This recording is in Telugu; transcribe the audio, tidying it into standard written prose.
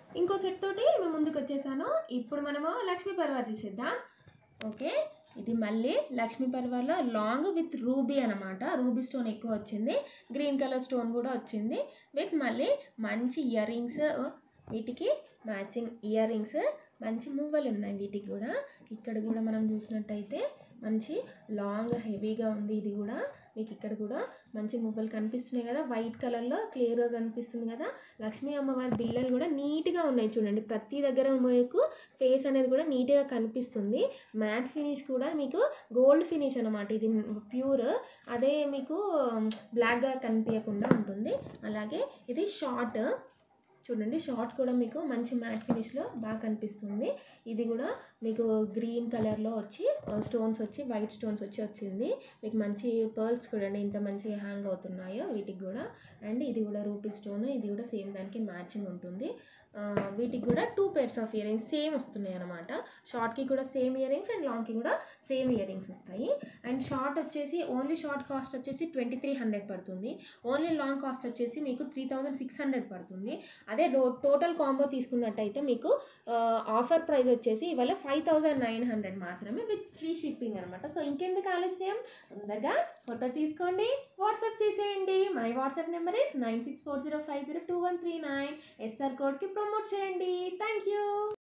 ఇంకో సెట్ తోటి మేము ముందుకు వచ్చేసాను. ఇప్పుడు మనము లక్ష్మీ పర్వార్ చూసేద్దాం. ఓకే, ఇది మళ్ళీ లక్ష్మీ పర్వార్లో లాంగ్ విత్ రూబీ అనమాట. రూబీ స్టోన్ ఎక్కువ వచ్చింది, గ్రీన్ కలర్ స్టోన్ కూడా వచ్చింది. విత్ మళ్ళీ మంచి ఇయర్ రింగ్స్, వీటికి మ్యాచింగ్ ఇయర్ రింగ్స్, మంచి మువ్వలు ఉన్నాయి వీటికి కూడా. ఇక్కడ కూడా మనం చూసినట్టయితే మంచి లాంగ్ హెవీగా ఉంది. ఇది కూడా మీకు ఇక్కడ కూడా మంచి మువ్వలు కనిపిస్తున్నాయి కదా, వైట్ కలర్లో క్లియర్గా కనిపిస్తుంది కదా. లక్ష్మీ అమ్మవారి బిళ్ళలు కూడా నీట్గా ఉన్నాయి చూడండి. ప్రతి దగ్గర మీకు ఫేస్ అనేది కూడా నీట్గా కనిపిస్తుంది. మ్యాట్ ఫినిష్ కూడా మీకు గోల్డ్ ఫినిష్ అనమాట. ఇది ప్యూర్, అదే మీకు బ్లాక్గా కనిపించకుండా ఉంటుంది. అలాగే ఇది షార్ట్ చూడండి, షార్ట్ కూడా మీకు మంచి మ్యాట్ ఫినిష్లో బాగా కనిపిస్తుంది. ఇది కూడా మీకు గ్రీన్ కలర్లో వచ్చి స్టోన్స్ వచ్చి వైట్ స్టోన్స్ వచ్చి వచ్చింది. మీకు మంచి పర్ల్స్ చూడండి ఎంత మంచిగా హ్యాంగ్ అవుతున్నాయో వీటికి కూడా. అండ్ ఇది కూడా రూపీ స్టోన్, ఇది కూడా సేమ్ దానికి మ్యాచింగ్ ఉంటుంది. వీటికి కూడా 2 pairs of earrings same వస్తున్నాయి అనమాట. షార్ట్కి కూడా సేమ్ ఇయర్ రింగ్స్ అండ్ లాంగ్కి కూడా సేమ్ ఇయర్ రింగ్స్ వస్తాయి. అండ్ షార్ట్ వచ్చేసి ఓన్లీ షార్ట్ కాస్ట్ వచ్చేసి 2300 పడుతుంది. ఓన్లీ లాంగ్ కాస్ట్ వచ్చేసి మీకు 3600 పడుతుంది. అదే టోటల్ కాంబో తీసుకున్నట్టయితే మీకు ఆఫర్ ప్రైస్ వచ్చేసి ఇవాళ 5900 మాత్రమే విత్ ఫ్రీ షిప్పింగ్ అనమాట. సో ఇంకెందుకు ఆలస్యం, తొందరగా ఫోటో తీసుకోండి, వాట్సాప్ చేసేయండి. My WhatsApp number is 9640502139. SR కోడ్కి ప్రమోట్ చేయండి. Thank you.